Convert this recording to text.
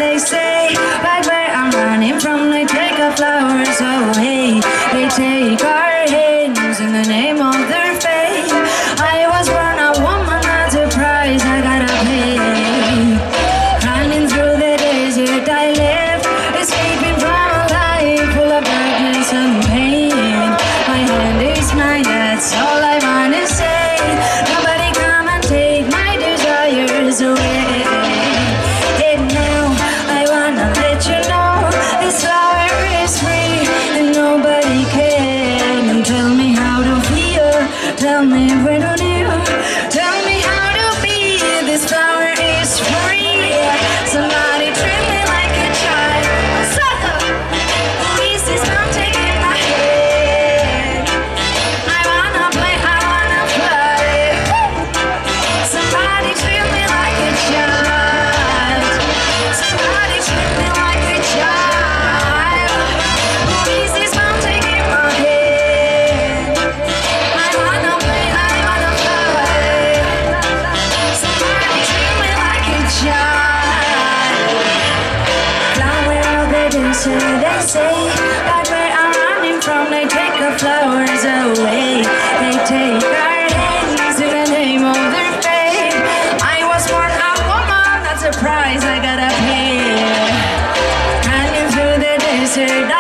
they say. Right where I'm running from, they take our flowers away. They take our hands in the name of their faith. I was born a woman, that's a price I gotta pay. Running through the desert I left, escaping from a life full of darkness and pain. My hand is mine, that's all I wanna say. Nobody come and take my desires away. And now I wanna let you know this flower is free, and nobody can tell me how to feel. Tell me where to live. Tell me how to be. This flower is free. Somebody treat me like a child. Sucker! Is this not taking my head? I wanna play, I wanna play. Somebody treat me like a child. Somebody treat me like a child. Is this not taking my head? I wanna play, I wanna play. Somebody treat me like a child. Flower of the desert, they say. But where I'm running from, they take our flowers away. They take our hands in the name of their faith. I was born a woman, that's a price I gotta pay. Running through the desert.